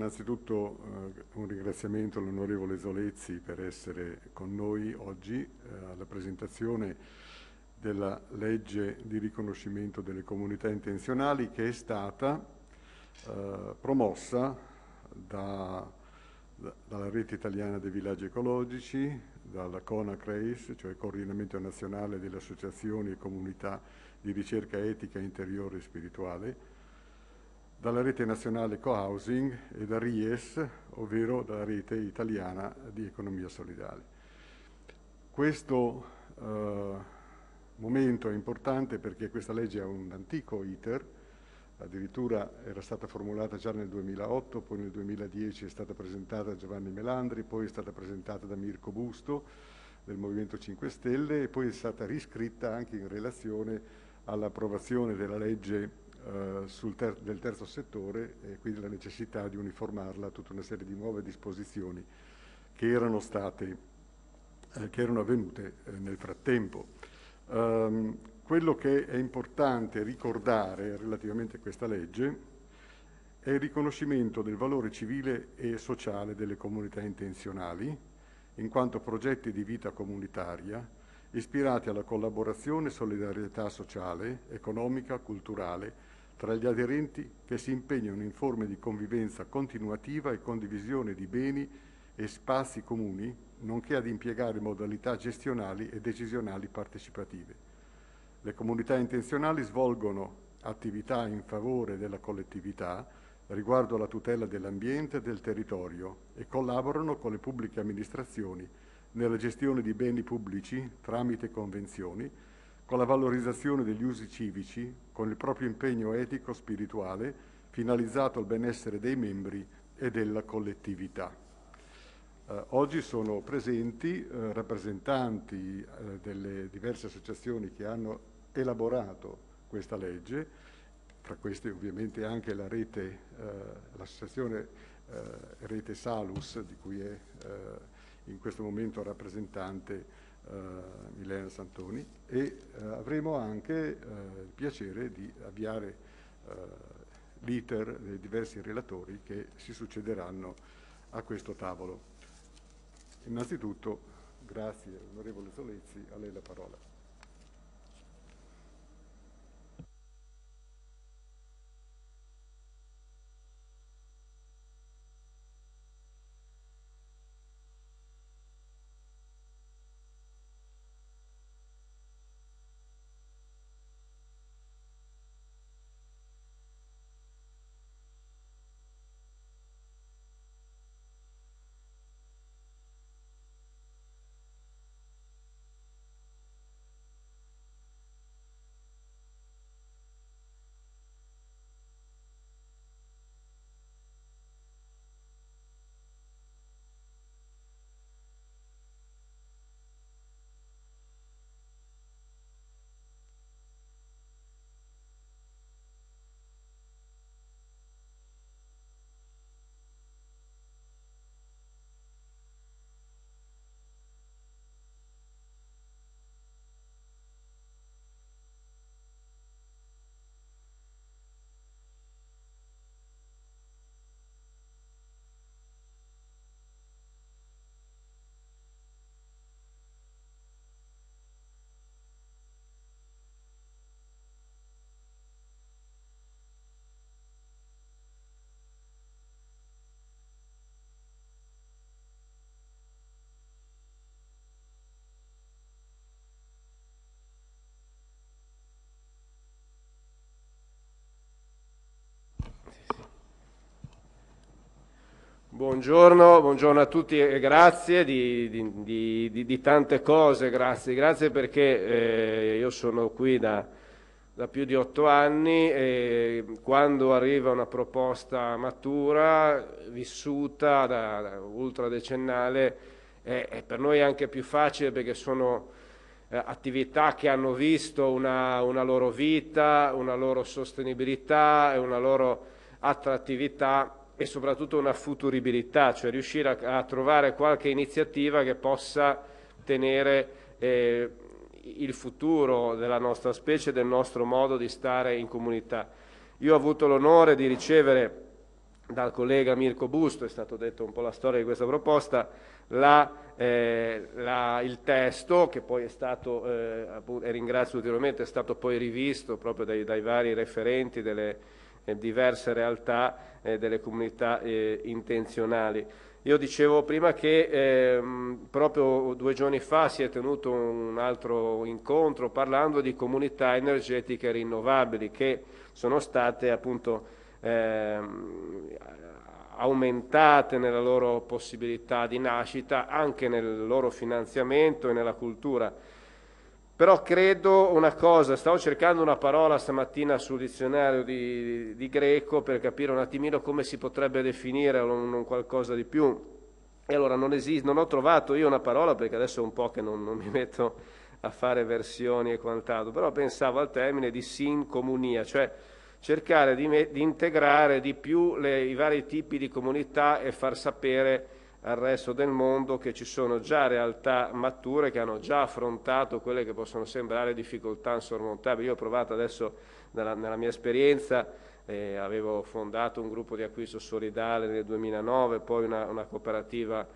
innanzitutto un ringraziamento all'onorevole Zolezzi per essere con noi oggi alla presentazione della legge di riconoscimento delle comunità intenzionali che è stata promossa dalla Rete Italiana dei Villaggi Ecologici, dalla CONACREIS, cioè Coordinamento Nazionale delle Associazioni e Comunità di Ricerca Etica Interiore e Spirituale, dalla Rete Nazionale Cohousing e da RIES, ovvero dalla Rete Italiana di Economia Solidale. Questo momento è importante perché questa legge ha un antico iter, addirittura era stata formulata già nel 2008, poi nel 2010 è stata presentata da Giovanni Melandri, poi è stata presentata da Mirko Busto del Movimento 5 Stelle e poi è stata riscritta anche in relazione all'approvazione della legge del terzo settore e quindi la necessità di uniformarla a tutta una serie di nuove disposizioni che erano avvenute nel frattempo. Quello che è importante ricordare relativamente a questa legge è il riconoscimento del valore civile e sociale delle comunità intenzionali, in quanto progetti di vita comunitaria ispirati alla collaborazione e solidarietà sociale, economica, culturale, tra gli aderenti che si impegnano in forme di convivenza continuativa e condivisione di beni e spazi comuni, nonché ad impiegare modalità gestionali e decisionali partecipative. Le comunità intenzionali svolgono attività in favore della collettività riguardo alla tutela dell'ambiente e del territorio e collaborano con le pubbliche amministrazioni nella gestione di beni pubblici tramite convenzioni, con la valorizzazione degli usi civici, con il proprio impegno etico-spirituale finalizzato al benessere dei membri e della collettività. Oggi sono presenti rappresentanti delle diverse associazioni che hanno elaborato questa legge, tra queste ovviamente anche la rete, l'associazione Rete Salus, di cui è in questo momento rappresentante Milena Santoni, e avremo anche il piacere di avviare l'iter dei diversi relatori che si succederanno a questo tavolo. Innanzitutto, grazie onorevole Zolezzi, a lei la parola. Buongiorno a tutti e grazie di tante cose, grazie perché io sono qui da più di 8 anni e quando arriva una proposta matura, vissuta da ultradecennale, è per noi anche più facile perché sono attività che hanno visto una loro vita, una loro sostenibilità e una loro attrattività e soprattutto una futuribilità, cioè riuscire a trovare qualche iniziativa che possa tenere il futuro della nostra specie, del nostro modo di stare in comunità. Io ho avuto l'onore di ricevere dal collega Mirko Busto, è stato detto un po' la storia di questa proposta, il testo che poi è stato, e ringrazio ulteriormente, è stato poi rivisto proprio dai vari referenti delle diverse realtà delle comunità intenzionali. Io dicevo prima che proprio 2 giorni fa si è tenuto un altro incontro parlando di comunità energetiche rinnovabili che sono state appunto aumentate nella loro possibilità di nascita, anche nel loro finanziamento e nella cultura. Però credo una cosa, stavo cercando una parola stamattina sul dizionario di greco per capire un attimino come si potrebbe definire un qualcosa di più. E allora non ho trovato io una parola, perché adesso è un po' che non mi metto a fare versioni e quant'altro, però pensavo al termine di sincomunia, cioè cercare di integrare di più i vari tipi di comunità e far sapere al resto del mondo che ci sono già realtà mature che hanno già affrontato quelle che possono sembrare difficoltà insormontabili. Io ho provato adesso nella mia esperienza, avevo fondato un gruppo di acquisto solidale nel 2009, poi una cooperativa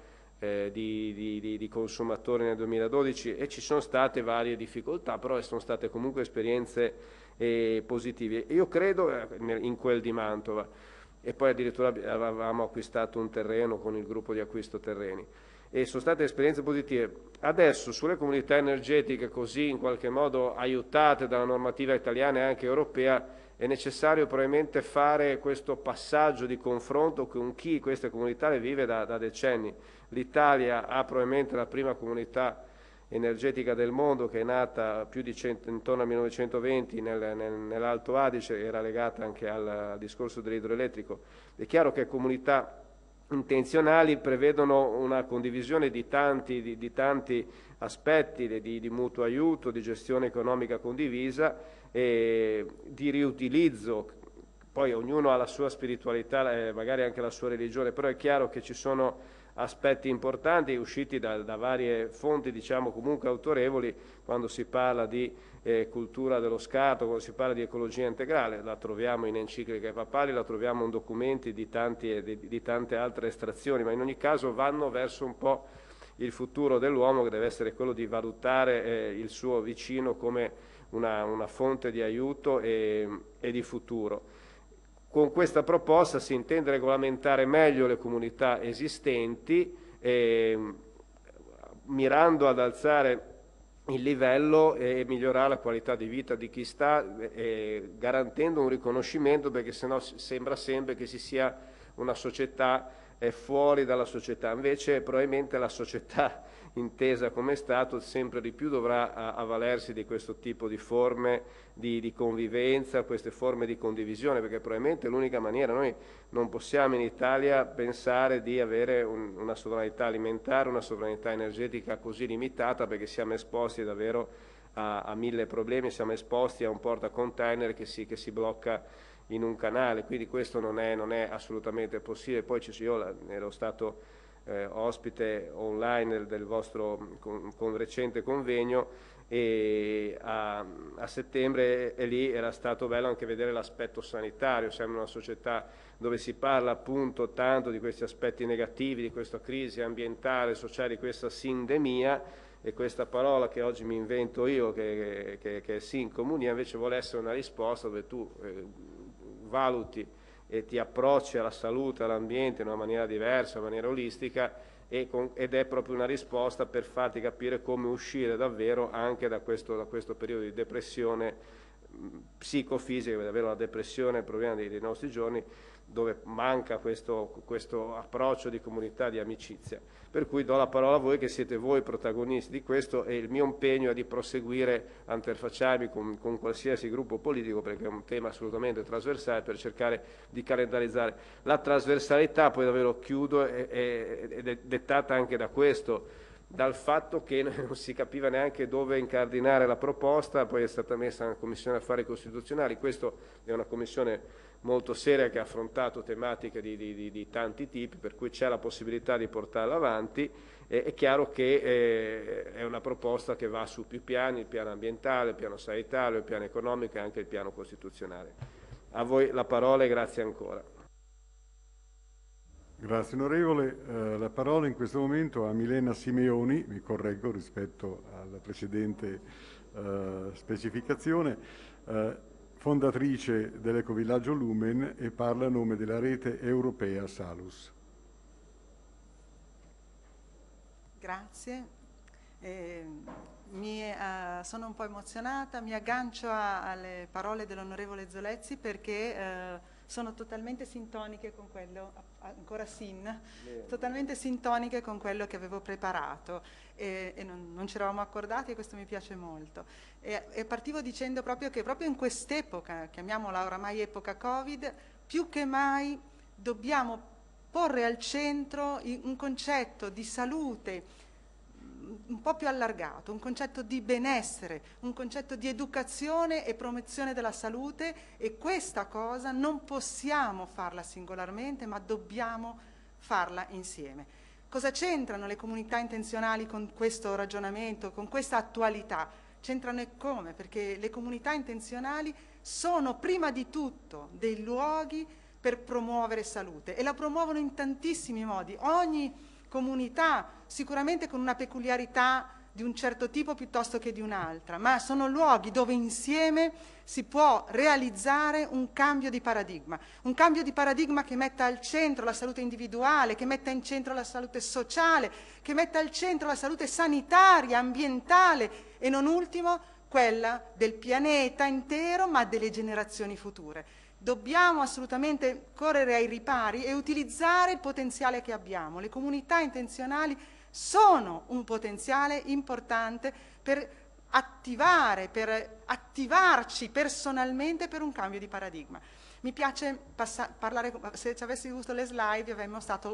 di consumatori nel 2012 e ci sono state varie difficoltà, però sono state comunque esperienze positive. Io credo in quel di Mantova, e poi addirittura avevamo acquistato un terreno con il gruppo di acquisto terreni e sono state esperienze positive. Adesso sulle comunità energetiche così in qualche modo aiutate dalla normativa italiana e anche europea è necessario probabilmente fare questo passaggio di confronto con chi queste comunità le vive da decenni. L'Italia ha probabilmente la prima comunità energetica del mondo, che è nata più di intorno al 1920 nell'Alto Adige, era legata anche al discorso dell'idroelettrico. È chiaro che comunità intenzionali prevedono una condivisione di tanti aspetti, di mutuo aiuto, di gestione economica condivisa, e di riutilizzo. Poi ognuno ha la sua spiritualità, magari anche la sua religione, però è chiaro che ci sono aspetti importanti usciti da varie fonti, diciamo comunque autorevoli, quando si parla di cultura dello scarto, quando si parla di ecologia integrale. La troviamo in encicliche papali, la troviamo in documenti di tante altre estrazioni, ma in ogni caso vanno verso un po' il futuro dell'uomo, che deve essere quello di valutare il suo vicino come una fonte di aiuto e di futuro. Con questa proposta si intende regolamentare meglio le comunità esistenti, mirando ad alzare il livello e migliorare la qualità di vita di chi sta, garantendo un riconoscimento, perché sennò sembra sempre che si sia una società fuori dalla società. Invece probabilmente la società intesa come Stato sempre di più dovrà avvalersi di questo tipo di forme di convivenza, queste forme di condivisione, perché probabilmente è l'unica maniera. Noi non possiamo in Italia pensare di avere una sovranità alimentare, una sovranità energetica così limitata, perché siamo esposti davvero a 1000 problemi, siamo esposti a un portacontainer che si blocca in un canale, quindi questo non è assolutamente possibile. Poi io ero stato ospite online del vostro recente convegno, e a settembre, e lì era stato bello anche vedere l'aspetto sanitario. Siamo in una società dove si parla appunto tanto di questi aspetti negativi, di questa crisi ambientale, sociale, di questa sindemia, e questa parola che oggi mi invento io, che è sincomunia, invece vuole essere una risposta dove tu valuti e ti approcci alla salute, all'ambiente in una maniera diversa, in maniera olistica, ed è proprio una risposta per farti capire come uscire davvero anche da questo periodo di depressione psicofisica, che è davvero la depressione è il problema dei nostri giorni, dove manca questo approccio di comunità, di amicizia. Per cui do la parola a voi, che siete voi protagonisti di questo, e il mio impegno è di proseguire a interfacciarmi con qualsiasi gruppo politico, perché è un tema assolutamente trasversale, per cercare di calendarizzare. La trasversalità, poi davvero chiudo, è dettata anche da questo, dal fatto che non si capiva neanche dove incardinare la proposta. Poi è stata messa una commissione affari costituzionali. Questa è una commissione molto seria, che ha affrontato tematiche di tanti tipi, per cui c'è la possibilità di portarla avanti. È chiaro che è una proposta che va su più piani: il piano ambientale, il piano sanitario, il piano economico e anche il piano costituzionale. A voi la parola e grazie ancora. Grazie onorevole. La parola in questo momento a Milena Simeoni, mi correggo rispetto alla precedente specificazione, fondatrice dell'Ecovillaggio Lumen e parla a nome della rete europea Salus. Grazie. Sono un po' emozionata, mi aggancio alle parole dell'onorevole Zolezzi perché sono totalmente sintoniche con quello, ancora totalmente sintoniche con quello che avevo preparato e non ci eravamo accordati e questo mi piace molto. E partivo dicendo proprio che proprio in quest'epoca, chiamiamola oramai epoca Covid, più che mai dobbiamo porre al centro un concetto di salute un po' più allargato, un concetto di benessere, un concetto di educazione e promozione della salute, e questa cosa non possiamo farla singolarmente, ma dobbiamo farla insieme. Cosa c'entrano le comunità intenzionali con questo ragionamento, con questa attualità? C'entrano e come? Perché le comunità intenzionali sono prima di tutto dei luoghi per promuovere salute e la promuovono in tantissimi modi. Ogni comunità sicuramente con una peculiarità di un certo tipo piuttosto che di un'altra, ma sono luoghi dove insieme si può realizzare un cambio di paradigma che metta al centro la salute individuale, che metta in centro la salute sociale, che metta al centro la salute sanitaria, ambientale e non ultimo quella del pianeta intero, ma delle generazioni future. Dobbiamo assolutamente correre ai ripari e utilizzare il potenziale che abbiamo. Le comunità intenzionali sono un potenziale importante per attivarci personalmente per un cambio di paradigma. Mi piace parlare, se ci avessi visto le slide avremmo mostrato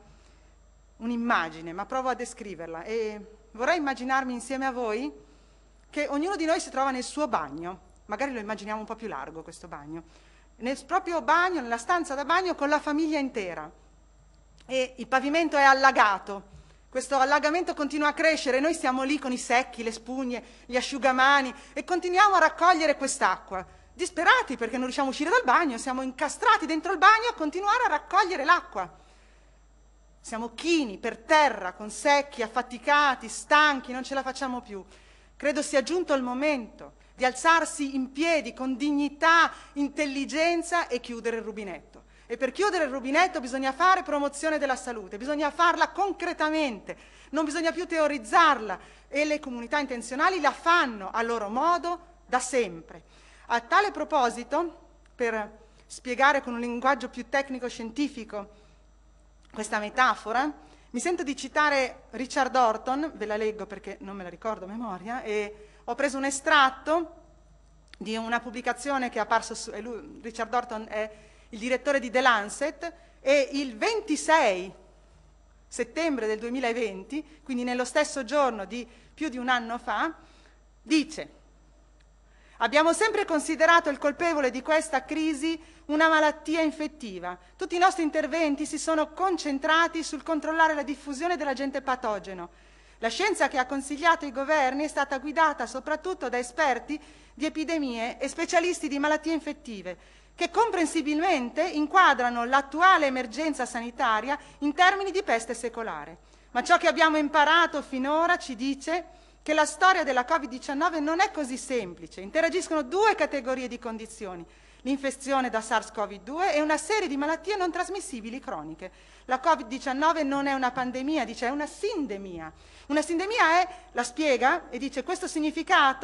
un'immagine, ma provo a descriverla e vorrei immaginarmi insieme a voi che ognuno di noi si trova nel suo bagno, magari lo immaginiamo un po' più largo questo bagno, nel proprio bagno, nella stanza da bagno con la famiglia intera e il pavimento è allagato, questo allagamento continua a crescere, noi siamo lì con i secchi, le spugne, gli asciugamani e continuiamo a raccogliere quest'acqua, disperati perché non riusciamo a uscire dal bagno, siamo incastrati dentro il bagno a continuare a raccogliere l'acqua. Siamo chini per terra, con secchi, affaticati, stanchi, non ce la facciamo più. Credo sia giunto il momento di alzarsi in piedi con dignità, intelligenza e chiudere il rubinetto. E per chiudere il rubinetto bisogna fare promozione della salute, bisogna farla concretamente, non bisogna più teorizzarla e le comunità intenzionali la fanno a loro modo da sempre. A tale proposito, per spiegare con un linguaggio più tecnico-scientifico questa metafora, mi sento di citare Richard Horton, ve la leggo perché non me la ricordo a memoria, e ho preso un estratto di una pubblicazione che è apparsa su... Richard Horton è il direttore di The Lancet e il 26 settembre del 2020, quindi nello stesso giorno di più di un anno fa, dice: abbiamo sempre considerato il colpevole di questa crisi una malattia infettiva. Tutti i nostri interventi si sono concentrati sul controllare la diffusione dell'agente patogeno. La scienza che ha consigliato i governi è stata guidata soprattutto da esperti di epidemie e specialisti di malattie infettive, che comprensibilmente inquadrano l'attuale emergenza sanitaria in termini di peste secolare. Ma ciò che abbiamo imparato finora ci dice che la storia della Covid-19 non è così semplice. Interagiscono due categorie di condizioni: l'infezione da SARS-CoV-2 e una serie di malattie non trasmissibili croniche. La Covid-19 non è una pandemia, dice, è una sindemia. Una sindemia la spiega e dice: questo significa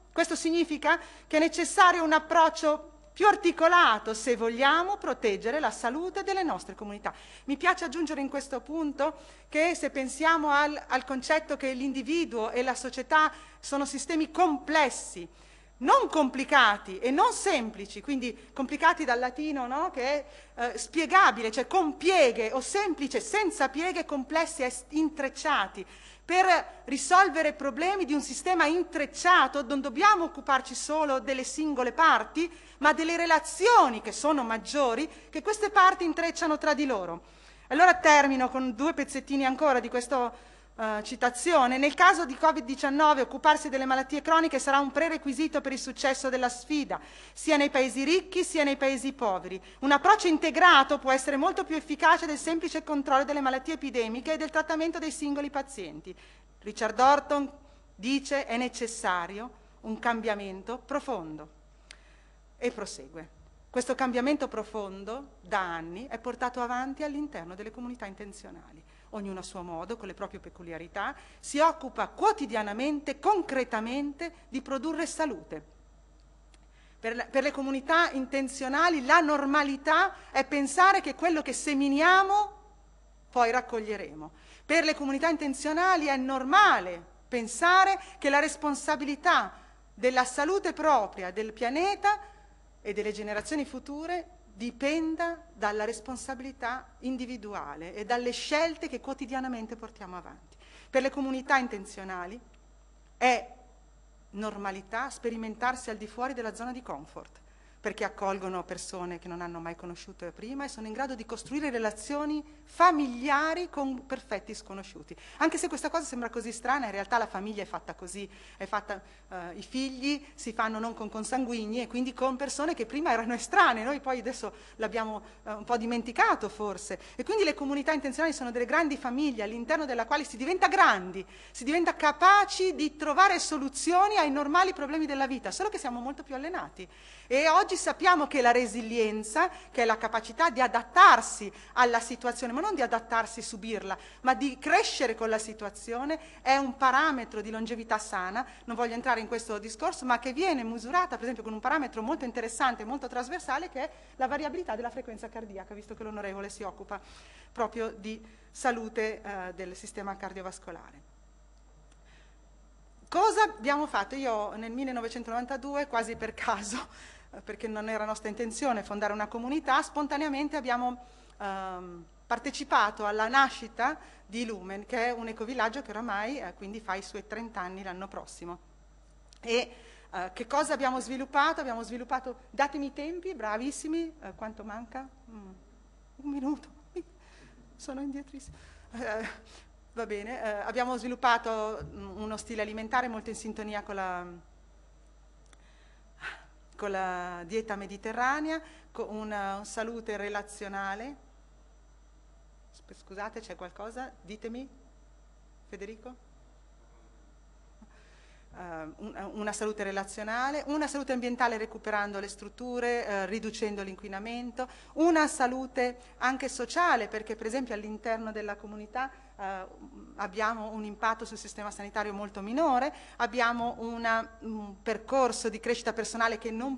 che è necessario un approccio più articolato se vogliamo proteggere la salute delle nostre comunità. Mi piace aggiungere in questo punto che se pensiamo al concetto che l'individuo e la società sono sistemi complessi, non complicati e non semplici, quindi complicati dal latino, no? Che è spiegabile, cioè con pieghe, o semplice senza pieghe, complessi e intrecciati. Per risolvere problemi di un sistema intrecciato non dobbiamo occuparci solo delle singole parti, ma delle relazioni che sono maggiori, che queste parti intrecciano tra di loro. Allora termino con due pezzettini ancora di questo citazione, nel caso di Covid-19 occuparsi delle malattie croniche sarà un prerequisito per il successo della sfida, sia nei paesi ricchi sia nei paesi poveri. Un approccio integrato può essere molto più efficace del semplice controllo delle malattie epidemiche e del trattamento dei singoli pazienti. Richard Horton dice: è necessario un cambiamento profondo. E prosegue. Questo cambiamento profondo, da anni, è portato avanti all'interno delle comunità intenzionali. Ognuno a suo modo, con le proprie peculiarità, si occupa quotidianamente, concretamente, di produrre salute. Per le comunità intenzionali la normalità è pensare che quello che seminiamo poi raccoglieremo. Per le comunità intenzionali è normale pensare che la responsabilità della salute propria del pianeta e delle generazioni future dipenda dalla responsabilità individuale e dalle scelte che quotidianamente portiamo avanti. Per le comunità intenzionali è normalità sperimentarsi al di fuori della zona di comfort, perché accolgono persone che non hanno mai conosciuto prima e sono in grado di costruire relazioni familiari con perfetti sconosciuti. Anche se questa cosa sembra così strana, in realtà la famiglia è fatta così, i figli si fanno non con consanguigni e quindi con persone che prima erano estranee, noi poi adesso l'abbiamo un po' dimenticato forse, e quindi le comunità intenzionali sono delle grandi famiglie all'interno della quale si diventa grandi, si diventa capaci di trovare soluzioni ai normali problemi della vita, solo che siamo molto più allenati. E oggi sappiamo che la resilienza, che è la capacità di adattarsi alla situazione, ma non di adattarsi e subirla, ma di crescere con la situazione, è un parametro di longevità sana. Non voglio entrare in questo discorso, ma che viene misurata, per esempio, con un parametro molto interessante e molto trasversale, che è la variabilità della frequenza cardiaca, visto che l'onorevole si occupa proprio di salute del sistema cardiovascolare. Cosa abbiamo fatto? Io nel 1992, quasi per caso, perché non era nostra intenzione fondare una comunità, spontaneamente abbiamo partecipato alla nascita di Lumen, che è un ecovillaggio che oramai quindi fa i suoi 30 anni l'anno prossimo. E che cosa abbiamo sviluppato? Abbiamo sviluppato, datemi i tempi, bravissimi, quanto manca? Un minuto, sono indietrissimo. Va bene, abbiamo sviluppato uno stile alimentare molto in sintonia con la dieta mediterranea, con una salute relazionale. Scusate, c'è qualcosa? Ditemi, Federico? Una salute relazionale, una salute ambientale recuperando le strutture, riducendo l'inquinamento, una salute anche sociale, perché per esempio all'interno della comunità abbiamo un impatto sul sistema sanitario molto minore, abbiamo un percorso di crescita personale che non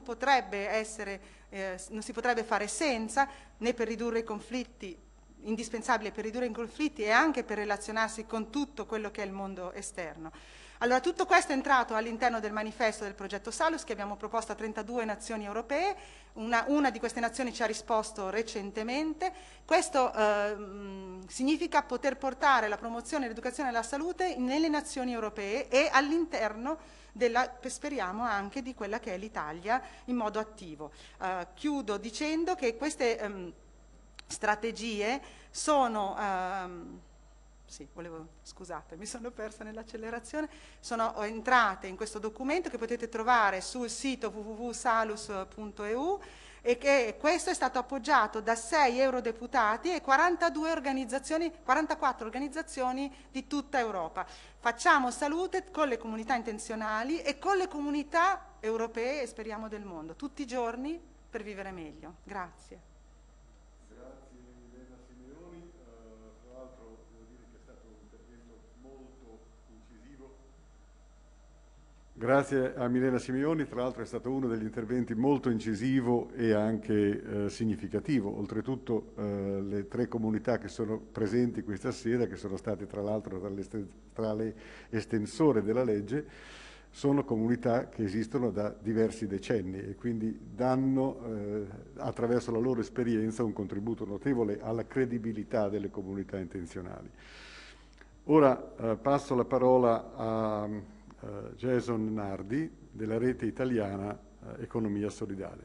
si potrebbe fare senza, né per ridurre i conflitti, indispensabile per ridurre i conflitti e anche per relazionarsi con tutto quello che è il mondo esterno. Allora, tutto questo è entrato all'interno del manifesto del progetto Salus che abbiamo proposto a 32 nazioni europee, una di queste nazioni ci ha risposto recentemente. Questo significa poter portare la promozione e l'educazione alla salute nelle nazioni europee e all'interno speriamo anche di quella che è l'Italia in modo attivo. Chiudo dicendo che queste strategie sono... scusate, mi sono persa nell'accelerazione, sono entrate in questo documento che potete trovare sul sito www.salus.eu e che questo è stato appoggiato da 6 eurodeputati e 44 organizzazioni di tutta Europa. Facciamo salute con le comunità intenzionali e con le comunità europee e speriamo del mondo, tutti i giorni per vivere meglio. Grazie. Grazie a Milena Simeoni, tra l'altro è stato uno degli interventi molto incisivo e anche significativo. Oltretutto le 3 comunità che sono presenti questa sera, che sono state tra l'altro tra le estensore della legge, sono comunità che esistono da diversi decenni e quindi danno attraverso la loro esperienza un contributo notevole alla credibilità delle comunità intenzionali. Ora passo la parola a Jason Nardi della rete italiana Economia Solidale.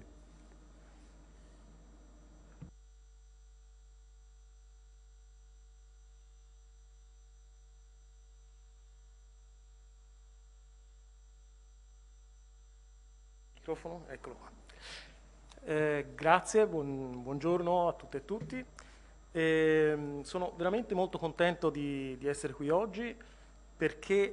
microfono, eccolo qua. Grazie, buongiorno a tutte e tutti. Sono veramente molto contento di essere qui oggi perché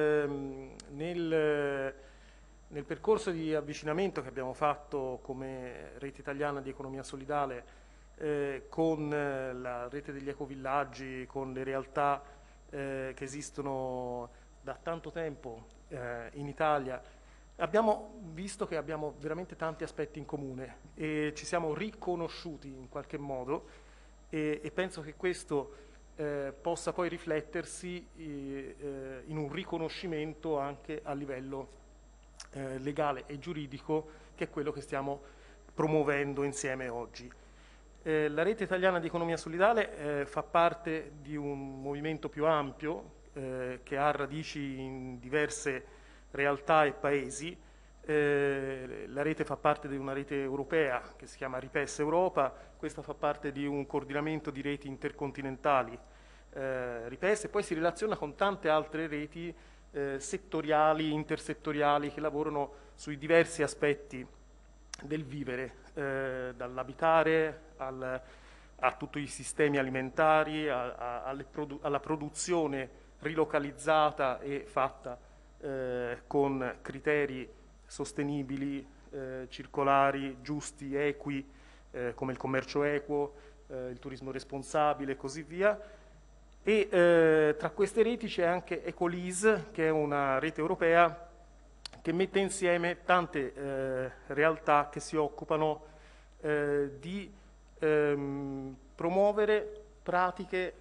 nel percorso di avvicinamento che abbiamo fatto come Rete Italiana di Economia Solidale con la rete degli ecovillaggi, con le realtà che esistono da tanto tempo in Italia, abbiamo visto che abbiamo veramente tanti aspetti in comune e ci siamo riconosciuti in qualche modo e penso che questo possa poi riflettersi in un riconoscimento anche a livello legale e giuridico, che è quello che stiamo promuovendo insieme oggi. La Rete Italiana di Economia Solidale fa parte di un movimento più ampio che ha radici in diverse realtà e paesi. La rete fa parte di una rete europea che si chiama RIPES Europa, questa fa parte di un coordinamento di reti intercontinentali RIPES e poi si relaziona con tante altre reti settoriali, intersettoriali che lavorano sui diversi aspetti del vivere, dall'abitare a tutti i sistemi alimentari, alla produzione rilocalizzata e fatta con criteri sostenibili, circolari, giusti, equi, come il commercio equo, il turismo responsabile e così via. E tra queste reti c'è anche Ecolis, che è una rete europea che mette insieme tante realtà che si occupano di promuovere pratiche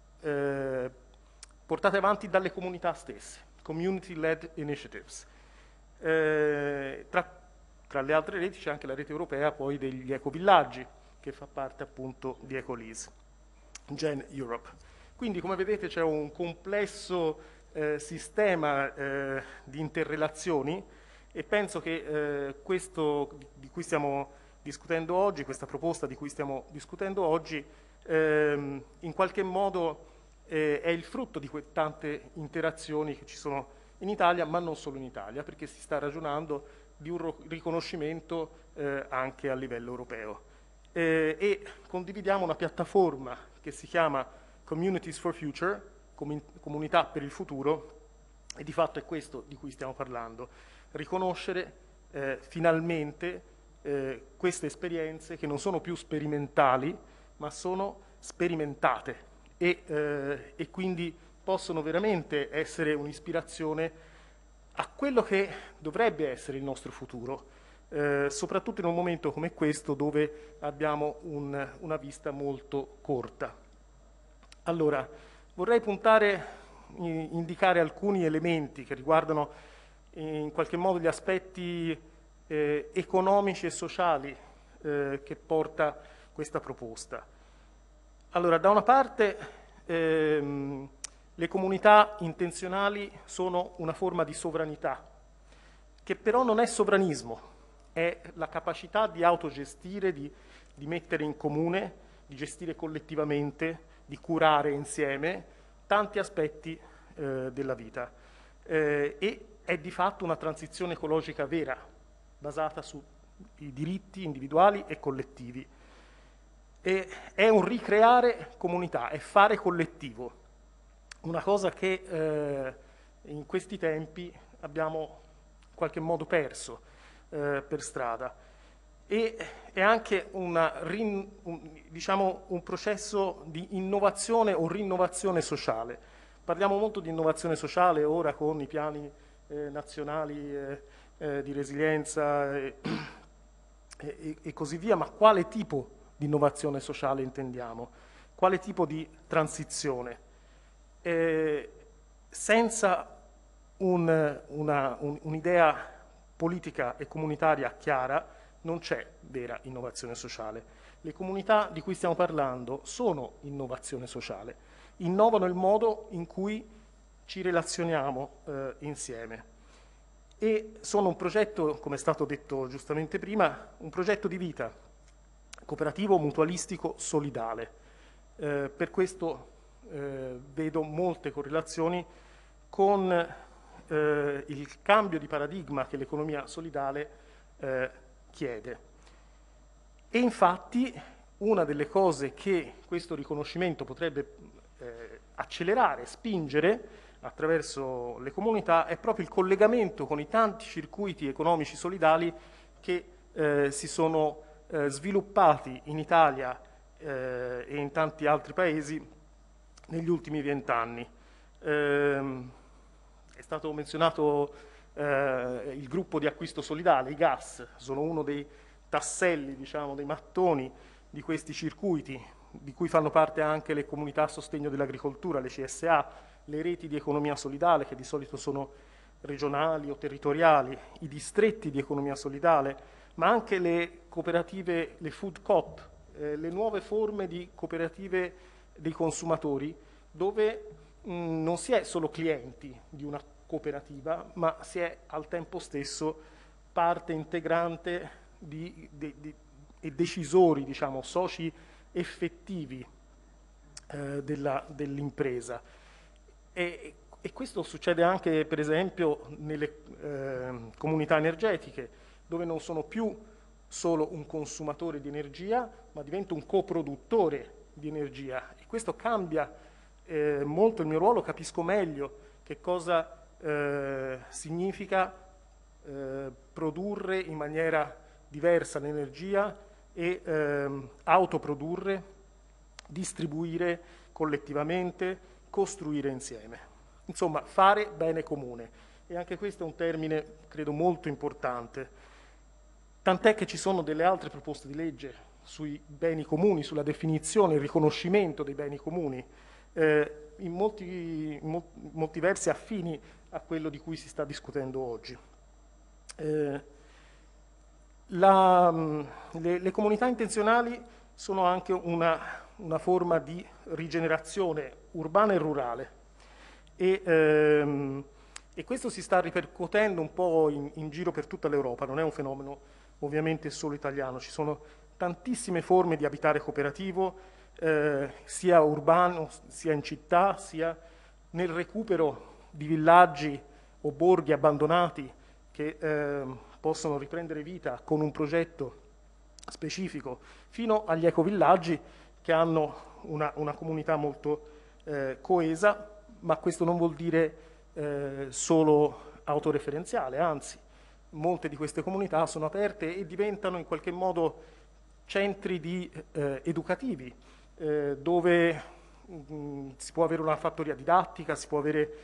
portate avanti dalle comunità stesse, community-led initiatives. Tra le altre reti c'è anche la rete europea poi degli ecovillaggi, che fa parte appunto di Ecolis, Gen Europe. Quindi, come vedete, c'è un complesso sistema di interrelazioni e penso che questo di cui stiamo discutendo oggi, questa proposta di cui stiamo discutendo oggi, in qualche modo è il frutto di tante interazioni che ci sono in Italia, ma non solo in Italia, perché si sta ragionando di un riconoscimento anche a livello europeo. E condividiamo una piattaforma che si chiama Communities for Future, comunità per il futuro, e di fatto è questo di cui stiamo parlando, riconoscere finalmente queste esperienze che non sono più sperimentali, ma sono sperimentate e quindi possono veramente essere un'ispirazione a quello che dovrebbe essere il nostro futuro, soprattutto in un momento come questo dove abbiamo una vista molto corta. Allora, vorrei indicare alcuni elementi che riguardano in qualche modo gli aspetti economici e sociali che porta questa proposta. Allora, da una parte le comunità intenzionali sono una forma di sovranità, che però non è sovranismo, è la capacità di autogestire, di mettere in comune, di gestire collettivamente, di curare insieme tanti aspetti della vita. E è di fatto una transizione ecologica vera, basata sui diritti individuali e collettivi. E è un ricreare comunità, è fare collettivo, una cosa che in questi tempi abbiamo in qualche modo perso per strada. E è anche diciamo, un processo di innovazione o rinnovazione sociale. Parliamo molto di innovazione sociale ora con i piani nazionali di resilienza e così via, ma quale tipo di innovazione sociale intendiamo? Quale tipo di transizione? Senza un'idea politica e comunitaria chiara non c'è vera innovazione sociale. Le comunità di cui stiamo parlando sono innovazione sociale, innovano il modo in cui ci relazioniamo insieme e sono un progetto, come è stato detto giustamente prima, un progetto di vita cooperativo, mutualistico, solidale. Per questo vedo molte correlazioni con il cambio di paradigma che l'economia solidale chiede. E infatti una delle cose che questo riconoscimento potrebbe accelerare, spingere attraverso le comunità è proprio il collegamento con i tanti circuiti economici solidali che si sono sviluppati in Italia e in tanti altri paesi negli ultimi 20 anni. È stato menzionato il gruppo di acquisto solidale, i GAS, sono uno dei tasselli, diciamo, dei mattoni di questi circuiti, di cui fanno parte anche le comunità a sostegno dell'agricoltura, le CSA, le reti di economia solidale, che di solito sono regionali o territoriali, i distretti di economia solidale, ma anche le cooperative, le food coop, le nuove forme di cooperative dei consumatori, dove non si è solo clienti di una cooperativa, ma si è al tempo stesso parte integrante e decisori, diciamo, soci effettivi dell'impresa. E questo succede anche, per esempio, nelle comunità energetiche, dove non sono più solo un consumatore di energia, ma divento un coproduttore di energia. E questo cambia molto il mio ruolo, capisco meglio che cosa significa produrre in maniera diversa l'energia e autoprodurre, distribuire collettivamente, costruire insieme. Insomma, fare bene comune. E anche questo è un termine, credo, molto importante. Tant'è che ci sono delle altre proposte di legge sui beni comuni, sulla definizione e il riconoscimento dei beni comuni, in molti versi affini a quello di cui si sta discutendo oggi. Le comunità intenzionali sono anche una forma di rigenerazione urbana e rurale e questo si sta ripercuotendo un po' in giro per tutta l'Europa, non è un fenomeno ovviamente solo italiano, ci sono tantissime forme di abitare cooperativo, sia urbano, sia in città, sia nel recupero di villaggi o borghi abbandonati che possono riprendere vita con un progetto specifico, fino agli ecovillaggi che hanno una comunità molto coesa, ma questo non vuol dire solo autoreferenziale, anzi, molte di queste comunità sono aperte e diventano in qualche modo centri educativi, dove si può avere una fattoria didattica, si può avere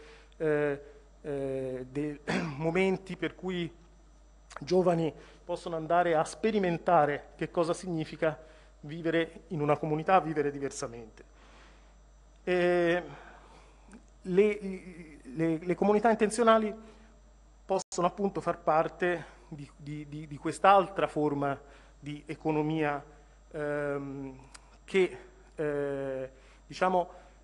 dei momenti per cui giovani possono andare a sperimentare che cosa significa vivere in una comunità, vivere diversamente. Le comunità intenzionali possono appunto far parte di quest'altra forma di economia che diciamo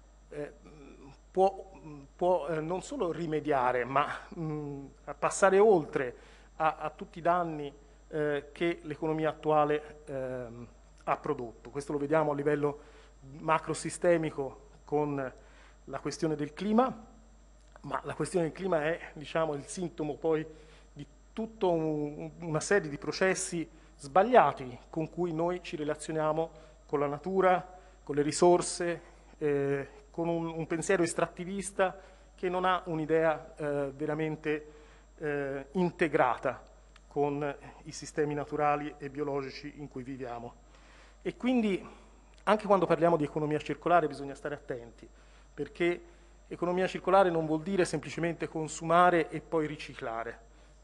può non solo rimediare, ma passare oltre a tutti i danni che l'economia attuale ha prodotto. Questo lo vediamo a livello macrosistemico con la questione del clima, ma la questione del clima è, diciamo, il sintomo poi di tutta una serie di processi sbagliati con cui noi ci relazioniamo con la natura, con le risorse, con un pensiero estrattivista che non ha un'idea veramente integrata con i sistemi naturali e biologici in cui viviamo. E quindi anche quando parliamo di economia circolare bisogna stare attenti, perché economia circolare non vuol dire semplicemente consumare e poi riciclare.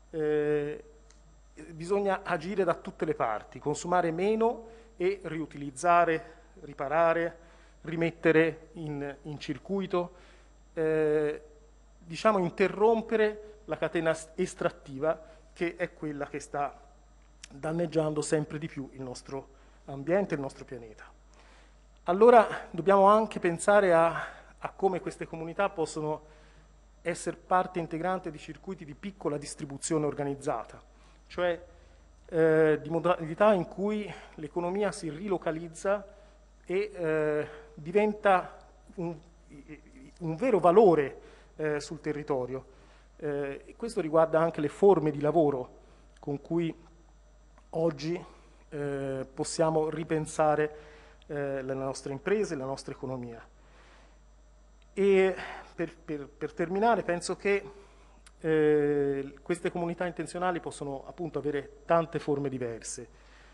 Bisogna agire da tutte le parti, consumare meno e riutilizzare, riparare, rimettere in circuito, diciamo interrompere la catena estrattiva che è quella che sta danneggiando sempre di più il nostro ambiente, il nostro pianeta. Allora dobbiamo anche pensare a come queste comunità possono essere parte integrante di circuiti di piccola distribuzione organizzata, cioè di modalità in cui l'economia si rilocalizza e diventa un vero valore sul territorio. Questo riguarda anche le forme di lavoro con cui oggi possiamo ripensare le nostre imprese, la nostra economia. E per terminare, penso che queste comunità intenzionali possono appunto avere tante forme diverse.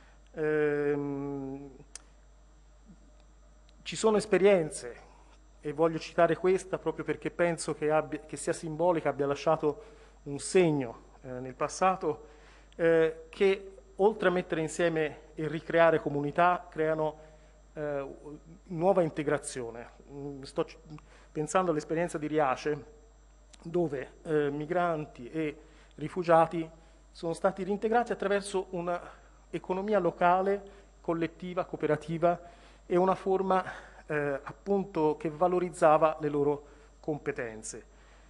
Ci sono esperienze, e voglio citare questa proprio perché penso che sia simbolica, abbia lasciato un segno nel passato, che oltre a mettere insieme e ricreare comunità, creano nuova integrazione. Sto pensando all'esperienza di Riace, dove migranti e rifugiati sono stati reintegrati attraverso un'economia locale, collettiva, cooperativa e una forma appunto che valorizzava le loro competenze.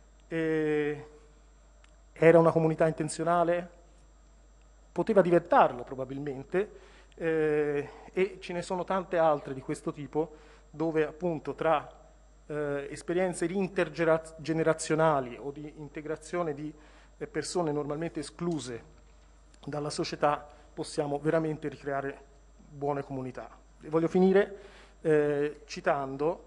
Era una comunità intenzionale? Poteva diventarlo probabilmente, e ce ne sono tante altre di questo tipo, dove appunto tra esperienze intergenerazionali o di integrazione di persone normalmente escluse dalla società possiamo veramente ricreare buone comunità. E voglio finire citando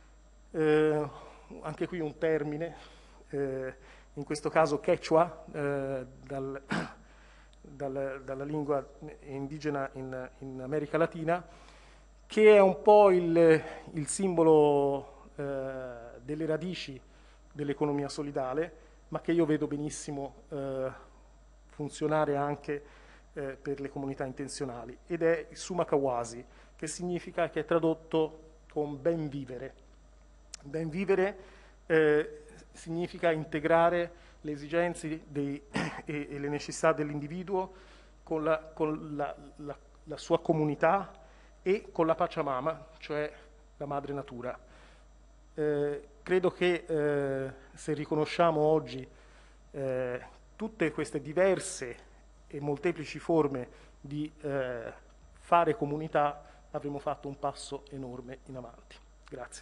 anche qui un termine, in questo caso Quechua, dalla lingua indigena in America Latina, che è un po' il simbolo delle radici dell'economia solidale, ma che io vedo benissimo funzionare anche per le comunità intenzionali, ed è il Summa Kawasi, che è tradotto con ben vivere. Ben vivere significa integrare le esigenze e le necessità dell'individuo con la sua comunità e con la Pachamama, cioè la madre natura. Credo che se riconosciamo oggi tutte queste diverse e molteplici forme di fare comunità, avremo fatto un passo enorme in avanti. Grazie.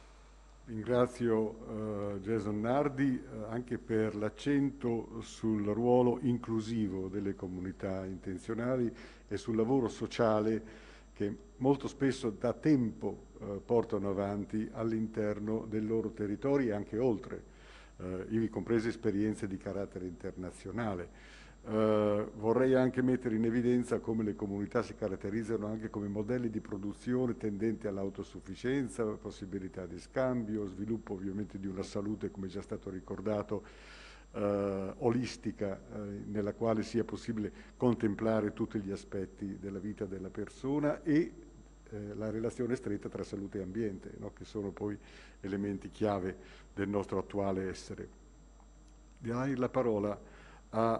Ringrazio Jason Nardi anche per l'accento sul ruolo inclusivo delle comunità intenzionali e sul lavoro sociale che molto spesso da tempo portano avanti all'interno del loro territorio e anche oltre, ivi comprese esperienze di carattere internazionale. Vorrei anche mettere in evidenza come le comunità si caratterizzano anche come modelli di produzione tendenti all'autosufficienza, possibilità di scambio, sviluppo ovviamente di una salute, come già stato ricordato, olistica, nella quale sia possibile contemplare tutti gli aspetti della vita della persona e la relazione stretta tra salute e ambiente, no? Che sono poi elementi chiave del nostro attuale essere. Direi la parola a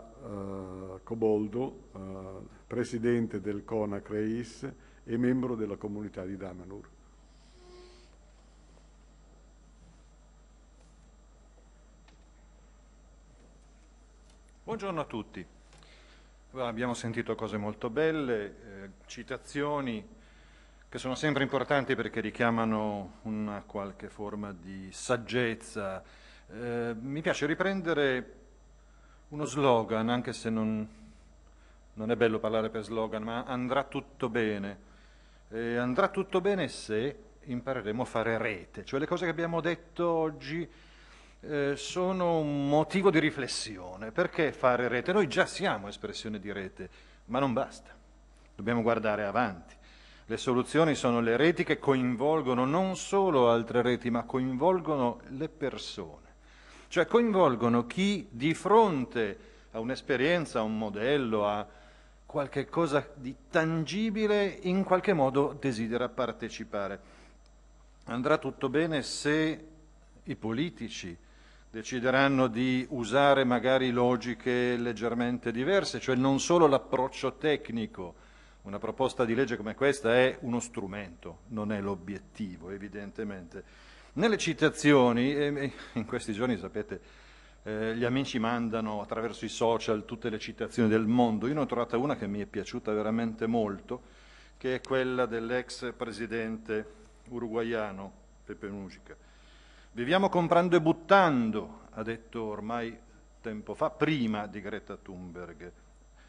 Coboldo, presidente del CONAC Reis e membro della comunità di Damanhur. Buongiorno a tutti. Abbiamo sentito cose molto belle, citazioni che sono sempre importanti perché richiamano una qualche forma di saggezza. Mi piace riprendere uno slogan, anche se non è bello parlare per slogan, ma andrà tutto bene. Andrà tutto bene se impareremo a fare rete, cioè le cose che abbiamo detto oggi sono un motivo di riflessione. Perché fare rete? Noi già siamo espressione di rete, ma non basta, dobbiamo guardare avanti. Le soluzioni sono le reti che coinvolgono non solo altre reti, ma coinvolgono le persone. Cioè coinvolgono chi di fronte a un'esperienza, a un modello, a qualche cosa di tangibile, in qualche modo desidera partecipare. Andrà tutto bene se i politici decideranno di usare magari logiche leggermente diverse, cioè non solo l'approccio tecnico. Una proposta di legge come questa è uno strumento, non è l'obiettivo, evidentemente. Nelle citazioni, in questi giorni sapete, gli amici mandano attraverso i social tutte le citazioni del mondo. Io ne ho trovata una che mi è piaciuta veramente molto, che è quella dell'ex presidente uruguaiano Pepe Mujica. Viviamo comprando e buttando, ha detto ormai tempo fa, prima di Greta Thunberg.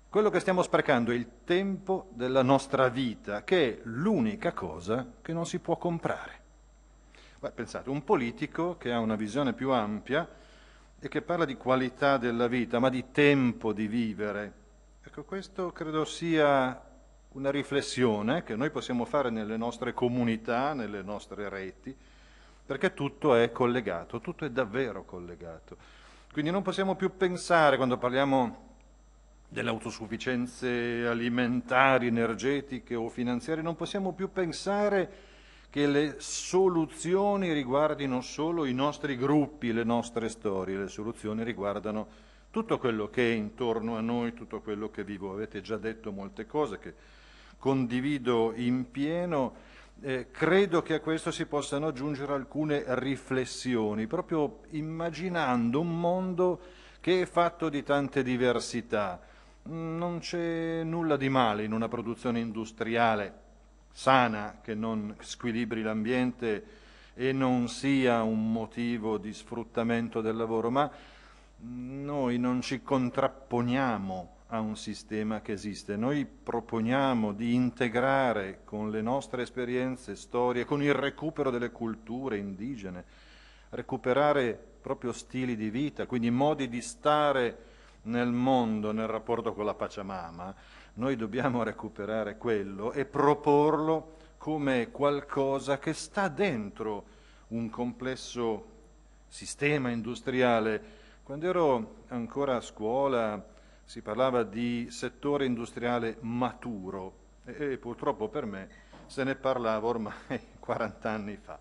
Quello che stiamo sprecando è il tempo della nostra vita, che è l'unica cosa che non si può comprare. Beh, pensate, un politico che ha una visione più ampia e che parla di qualità della vita, ma di tempo di vivere. Ecco, questo credo sia una riflessione che noi possiamo fare nelle nostre comunità, nelle nostre reti, perché tutto è collegato, tutto è davvero collegato. Quindi non possiamo più pensare, quando parliamo delle autosufficienze alimentari, energetiche o finanziarie, non possiamo più pensare che le soluzioni riguardino solo i nostri gruppi, le nostre storie. Le soluzioni riguardano tutto quello che è intorno a noi, tutto quello che vivo. Avete già detto molte cose che condivido in pieno. Credo che a questo si possano aggiungere alcune riflessioni, proprio immaginando un mondo che è fatto di tante diversità. Non c'è nulla di male in una produzione industriale sana che non squilibri l'ambiente e non sia un motivo di sfruttamento del lavoro, ma noi non ci contrapponiamo a un sistema che esiste, noi proponiamo di integrare con le nostre esperienze, storie, con il recupero delle culture indigene, recuperare proprio stili di vita, quindi modi di stare nel mondo, nel rapporto con la Pachamama. Noi dobbiamo recuperare quello e proporlo come qualcosa che sta dentro un complesso sistema industriale. Quando ero ancora a scuola si parlava di settore industriale maturo e purtroppo per me se ne parlava ormai 40 anni fa.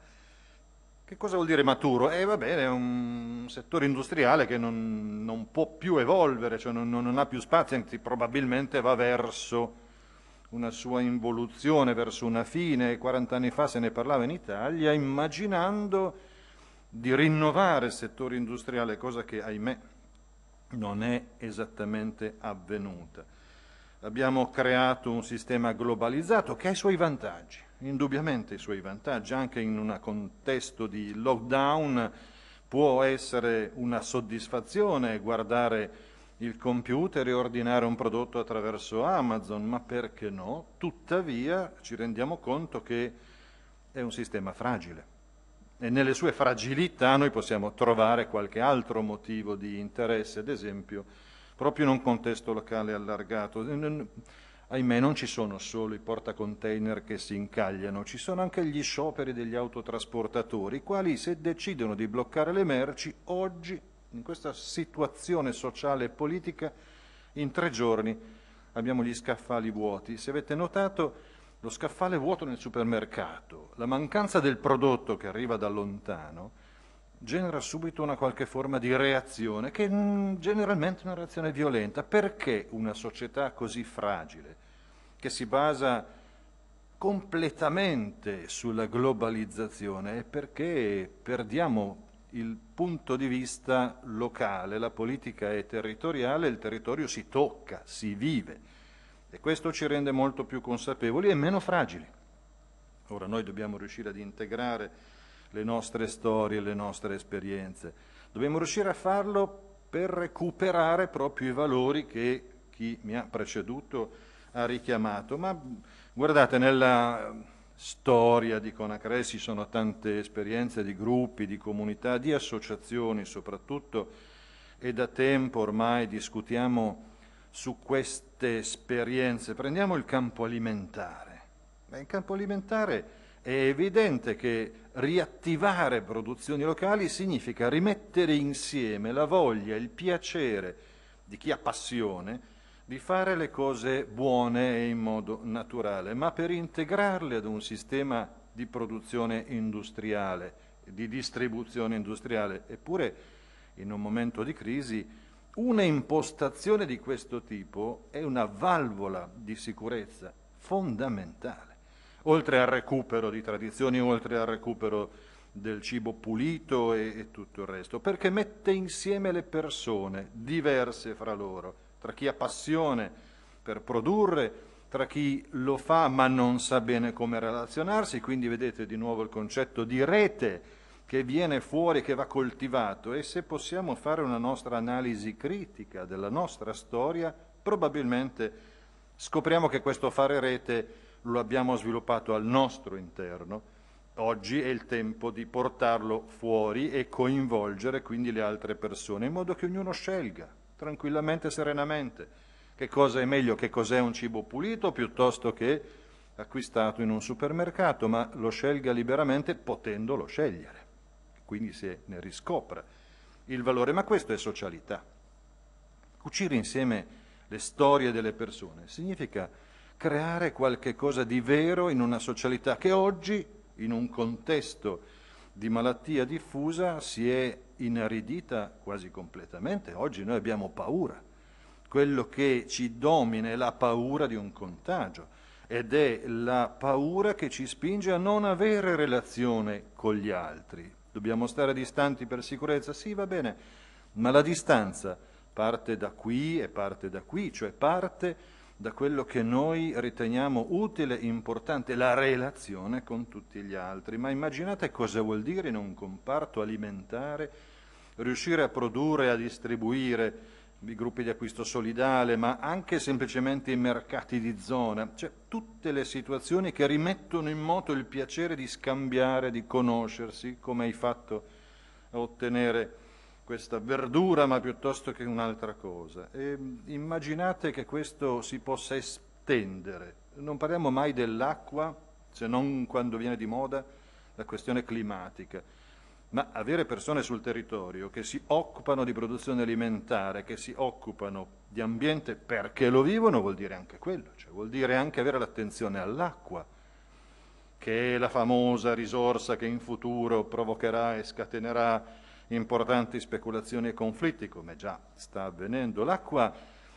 Che cosa vuol dire maturo? Va bene, è un settore industriale che non può più evolvere, cioè non ha più spazio, anzi probabilmente va verso una sua involuzione, verso una fine. 40 anni fa se ne parlava in Italia, immaginando di rinnovare il settore industriale, cosa che, ahimè, non è esattamente avvenuta. Abbiamo creato un sistema globalizzato che ha i suoi vantaggi, indubbiamente i suoi vantaggi, anche in un contesto di lockdown può essere una soddisfazione guardare il computer e ordinare un prodotto attraverso Amazon, ma perché no? Tuttavia ci rendiamo conto che è un sistema fragile e nelle sue fragilità noi possiamo trovare qualche altro motivo di interesse, ad esempio proprio in un contesto locale allargato. Ahimè, non ci sono solo i portacontainer che si incagliano, ci sono anche gli scioperi degli autotrasportatori, i quali, se decidono di bloccare le merci, oggi, in questa situazione sociale e politica, in 3 giorni abbiamo gli scaffali vuoti. Se avete notato, lo scaffale vuoto nel supermercato, la mancanza del prodotto che arriva da lontano, genera subito una qualche forma di reazione, che generalmente è una reazione violenta. Perché una società così fragile, che si basa completamente sulla globalizzazione, è perché perdiamo il punto di vista locale, la politica è territoriale, il territorio si tocca, si vive, e questo ci rende molto più consapevoli e meno fragili. Ora noi dobbiamo riuscire ad integrare le nostre storie, le nostre esperienze. Dobbiamo riuscire a farlo per recuperare proprio i valori che chi mi ha preceduto ha richiamato. Ma guardate, nella storia di Conacres ci sono tante esperienze di gruppi, di comunità, di associazioni soprattutto, e da tempo ormai discutiamo su queste esperienze. Prendiamo il campo alimentare. Il campo alimentare è evidente che riattivare produzioni locali significa rimettere insieme la voglia, il piacere di chi ha passione di fare le cose buone e in modo naturale, ma per integrarle ad un sistema di produzione industriale, di distribuzione industriale. Eppure, in un momento di crisi, una impostazione di questo tipo è una valvola di sicurezza fondamentale. Oltre al recupero di tradizioni, oltre al recupero del cibo pulito e tutto il resto, perché mette insieme le persone diverse fra loro, tra chi ha passione per produrre, tra chi lo fa ma non sa bene come relazionarsi, quindi vedete di nuovo il concetto di rete che viene fuori, che va coltivato, e se possiamo fare una nostra analisi critica della nostra storia, Probabilmente scopriamo che questo fare rete lo abbiamo sviluppato al nostro interno. Oggi è il tempo di portarlo fuori e coinvolgere quindi le altre persone, in modo che ognuno scelga tranquillamente e serenamente che cosa è meglio, che cos'è un cibo pulito, piuttosto che acquistato in un supermercato, ma lo scelga liberamente potendolo scegliere. Quindi ne riscopra il valore, ma questo è socialità. Cucire insieme le storie delle persone significa creare qualche cosa di vero in una socialità che oggi, in un contesto di malattia diffusa, si è inaridita quasi completamente. Oggi noi abbiamo paura. Quello che ci domina è la paura di un contagio ed è la paura che ci spinge a non avere relazione con gli altri. Dobbiamo stare distanti per sicurezza? Sì, va bene, ma la distanza parte da qui e parte da qui, cioè parte da quello che noi riteniamo utile, importante, la relazione con tutti gli altri. Ma immaginate cosa vuol dire in un comparto alimentare riuscire a produrre e a distribuire i gruppi di acquisto solidale, ma anche semplicemente i mercati di zona, cioè tutte le situazioni che rimettono in moto il piacere di scambiare, di conoscersi, come hai fatto a ottenere questa verdura, ma piuttosto che un'altra cosa. E immaginate che questo si possa estendere. Non parliamo mai dell'acqua, se non quando viene di moda la questione climatica. Ma avere persone sul territorio che si occupano di produzione alimentare, che si occupano di ambiente perché lo vivono, vuol dire anche quello, cioè vuol dire anche avere l'attenzione all'acqua, che è la famosa risorsa che in futuro provocherà e scatenerà importanti speculazioni e conflitti, come già sta avvenendo. L'acqua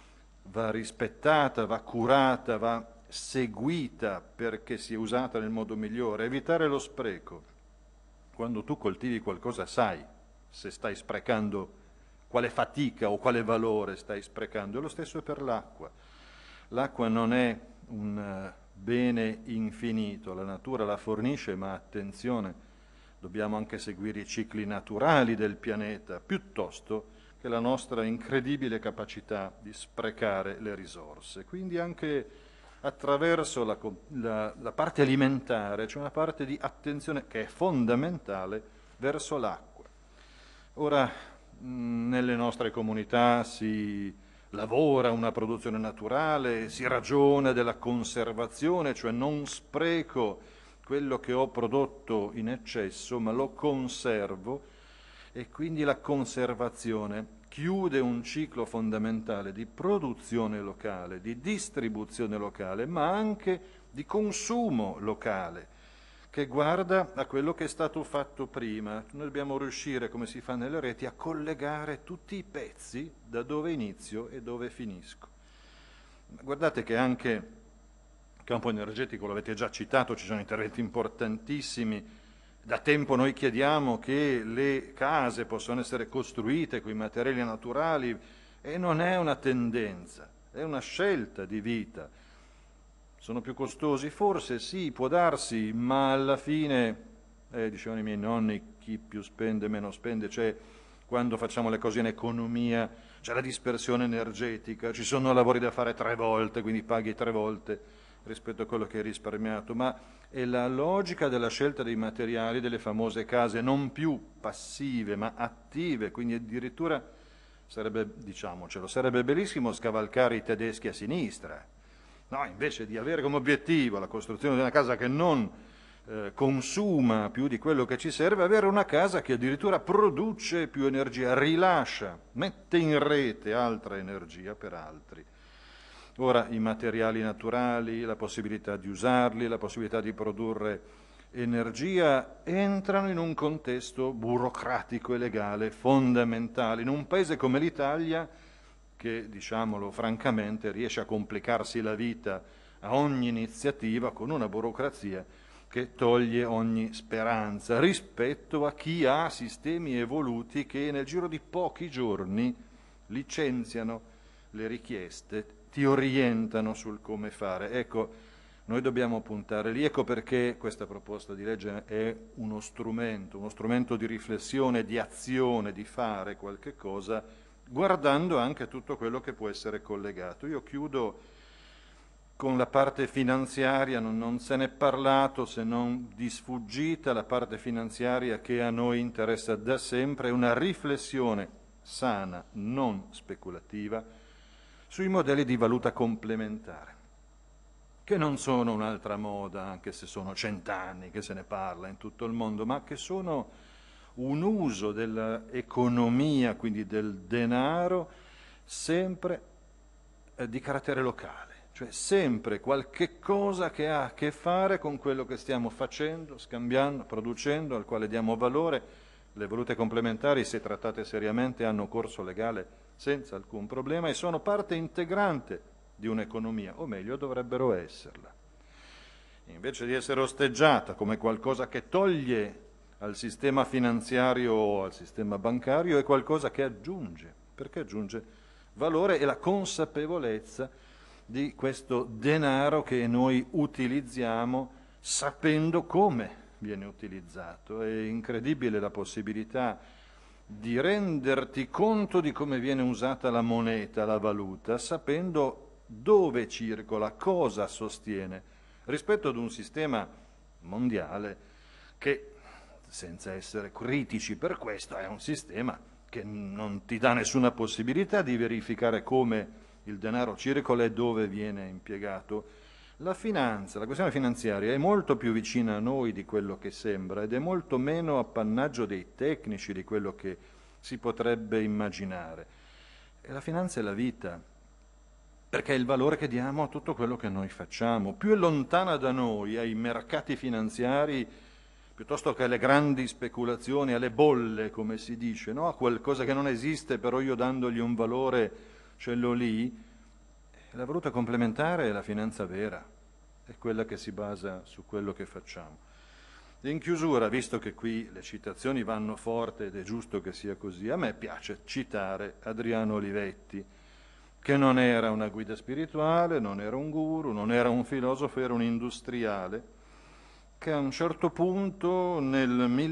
va rispettata, va curata, va seguita perché sia usata nel modo migliore, evitare lo spreco. Quando tu coltivi qualcosa sai se stai sprecando, quale fatica o quale valore stai sprecando, e lo stesso è per l'acqua. L'acqua non è un bene infinito, la natura la fornisce, ma attenzione, dobbiamo anche seguire i cicli naturali del pianeta, piuttosto che la nostra incredibile capacità di sprecare le risorse. Quindi anche attraverso la parte alimentare c'è una parte di attenzione che è fondamentale verso l'acqua. Ora, nelle nostre comunità si lavora una produzione naturale, si ragiona della conservazione, cioè non spreco quello che ho prodotto in eccesso, ma lo conservo, e quindi la conservazione chiude un ciclo fondamentale di produzione locale, di distribuzione locale, ma anche di consumo locale, che guarda a quello che è stato fatto prima. Noi dobbiamo riuscire, come si fa nelle reti, a collegare tutti i pezzi da dove inizio e dove finisco. Guardate che anche il campo energetico, l'avete già citato, ci sono interventi importantissimi. Da tempo noi chiediamo che le case possano essere costruite con i materiali naturali e non è una tendenza, è una scelta di vita. Sono più costosi? Forse sì, può darsi, ma alla fine, dicevano i miei nonni, chi più spende meno spende, cioè quando facciamo le cose in economia c'è la dispersione energetica, ci sono lavori da fare 3 volte, quindi paghi 3 volte rispetto a quello che hai risparmiato, ma è la logica della scelta dei materiali delle famose case non più passive ma attive, quindi addirittura sarebbe, diciamocelo, sarebbe bellissimo scavalcare i tedeschi a sinistra, no, invece di avere come obiettivo la costruzione di una casa che non consuma più di quello che ci serve, avere una casa che addirittura produce più energia, rilascia, mette in rete altra energia per altri. Ora i materiali naturali, la possibilità di usarli, la possibilità di produrre energia entrano in un contesto burocratico e legale fondamentale. In un paese come l'Italia, che, diciamolo francamente, riesce a complicarsi la vita a ogni iniziativa con una burocrazia che toglie ogni speranza rispetto a chi ha sistemi evoluti che nel giro di pochi giorni licenziano le richieste, ti orientano sul come fare. Ecco, noi dobbiamo puntare lì, ecco perché questa proposta di legge è uno strumento di riflessione, di azione, di fare qualche cosa guardando anche tutto quello che può essere collegato. Io chiudo con la parte finanziaria, non se n'è parlato se non di sfuggita, la parte finanziaria che a noi interessa da sempre, è una riflessione sana, non speculativa, sui modelli di valuta complementare, che non sono un'altra moda, anche se sono 100 anni che se ne parla in tutto il mondo, ma che sono un uso dell'economia, quindi del denaro, sempre di carattere locale, cioè sempre qualche cosa che ha a che fare con quello che stiamo facendo, scambiando, producendo, al quale diamo valore. Le valute complementari, se trattate seriamente, hanno corso legale senza alcun problema e sono parte integrante di un'economia, o meglio dovrebbero esserla. Invece di essere osteggiata come qualcosa che toglie al sistema finanziario o al sistema bancario, è qualcosa che aggiunge, perché aggiunge valore e la consapevolezza di questo denaro che noi utilizziamo sapendo come viene utilizzato. È incredibile la possibilità di renderti conto di come viene usata la moneta, la valuta, sapendo dove circola, cosa sostiene, rispetto ad un sistema mondiale che, senza essere critici per questo, è un sistema che non ti dà nessuna possibilità di verificare come il denaro circola e dove viene impiegato. La finanza, la questione finanziaria è molto più vicina a noi di quello che sembra ed è molto meno appannaggio dei tecnici di quello che si potrebbe immaginare. E la finanza è la vita, perché è il valore che diamo a tutto quello che noi facciamo. Più è lontana da noi, ai mercati finanziari, piuttosto che alle grandi speculazioni, alle bolle, come si dice, no? A qualcosa che non esiste, però io dandogli un valore ce l'ho lì. La valuta complementare è la finanza vera, è quella che si basa su quello che facciamo. In chiusura, visto che qui le citazioni vanno forte ed è giusto che sia così, a me piace citare Adriano Olivetti, che non era una guida spirituale, non era un guru, non era un filosofo, era un industriale, che a un certo punto nel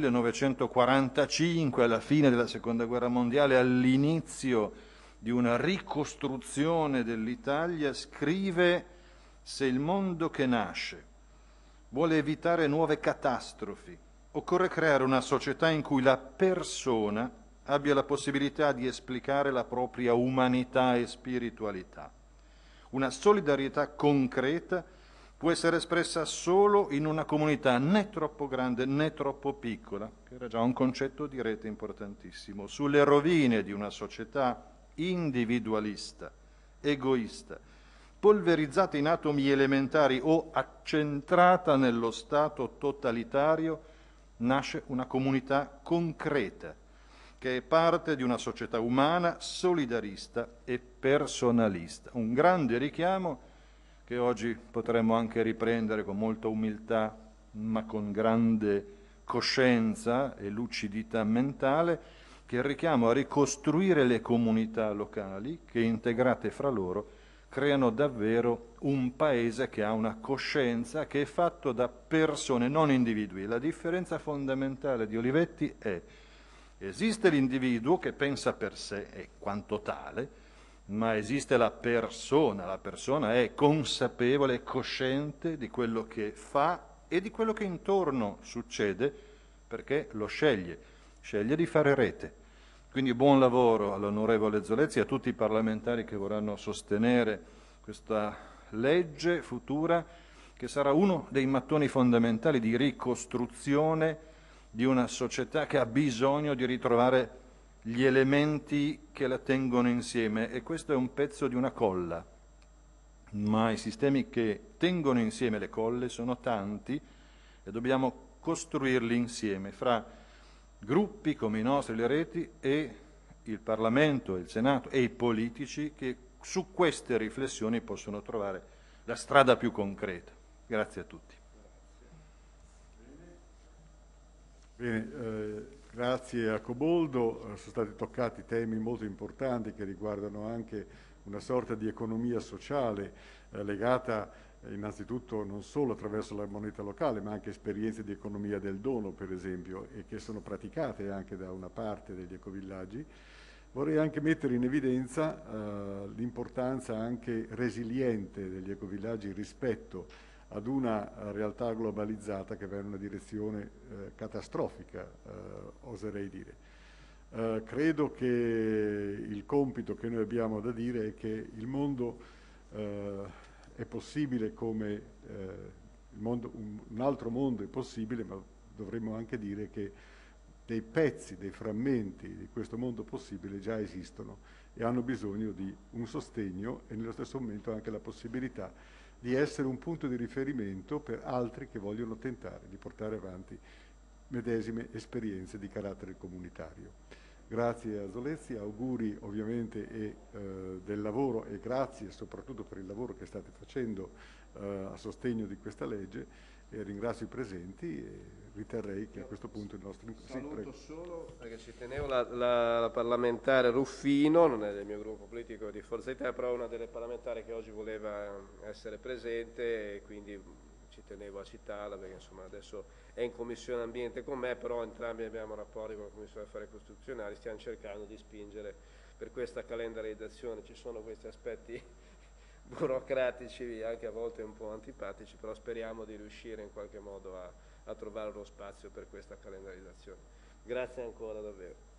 1945, alla fine della Seconda Guerra Mondiale, all'inizio di una ricostruzione dell'Italia, scrive: se il mondo che nasce vuole evitare nuove catastrofi, occorre creare una società in cui la persona abbia la possibilità di esplicare la propria umanità e spiritualità. Una solidarietà concreta può essere espressa solo in una comunità né troppo grande né troppo piccola, che era già un concetto di Rete importantissimo. Sulle rovine di una società individualista, egoista, polverizzata in atomi elementari o accentrata nello Stato totalitario, nasce una comunità concreta, che è parte di una società umana, solidarista e personalista. Un grande richiamo che oggi potremmo anche riprendere con molta umiltà, ma con grande coscienza e lucidità mentale, che è il richiamo a ricostruire le comunità locali che, integrate fra loro, creano davvero un paese che ha una coscienza, che è fatto da persone, non individui. La differenza fondamentale di Olivetti è: esiste l'individuo che pensa per sé e quanto tale, ma esiste la persona è consapevole e cosciente di quello che fa e di quello che intorno succede, perché lo sceglie di fare rete. Quindi buon lavoro all'onorevole Zolezzi e a tutti i parlamentari che vorranno sostenere questa legge futura, che sarà uno dei mattoni fondamentali di ricostruzione di una società che ha bisogno di ritrovare gli elementi che la tengono insieme, e questo è un pezzo di una colla, ma i sistemi che tengono insieme le colle sono tanti e dobbiamo costruirli insieme fra gruppi come i nostri, le reti, e il Parlamento, il Senato e i politici, che su queste riflessioni possono trovare la strada più concreta. Grazie a tutti. Bene, grazie a Coboldo. Sono stati toccati temi molto importanti che riguardano anche una sorta di economia sociale legata innanzitutto non solo attraverso la moneta locale, ma anche esperienze di economia del dono, per esempio, e che sono praticate anche da una parte degli ecovillaggi. Vorrei anche mettere in evidenza l'importanza anche resiliente degli ecovillaggi rispetto ad una realtà globalizzata che va in una direzione catastrofica, oserei dire. Credo che il compito che noi abbiamo da dire è che il mondo è possibile come un altro mondo è possibile, ma dovremmo anche dire che dei pezzi, dei frammenti di questo mondo possibile già esistono e hanno bisogno di un sostegno e nello stesso momento anche la possibilità di essere un punto di riferimento per altri che vogliono tentare di portare avanti medesime esperienze di carattere comunitario. Grazie a Zolezzi, auguri ovviamente del lavoro e grazie soprattutto per il lavoro che state facendo a sostegno di questa legge e ringrazio i presenti e riterrei che a questo punto il nostro... Saluto solo perché ci tenevo la parlamentare Ruffino, non è del mio gruppo politico di Forza Italia, però è una delle parlamentari che oggi voleva essere presente e quindi ci tenevo a citarla perché insomma adesso è in Commissione Ambiente con me, però entrambi abbiamo rapporti con la Commissione Affari Costituzionali, stiamo cercando di spingere per questa calendarizzazione, ci sono questi aspetti burocratici anche a volte un po' antipatici, però speriamo di riuscire in qualche modo a trovare uno spazio per questa calendarizzazione. Grazie ancora davvero.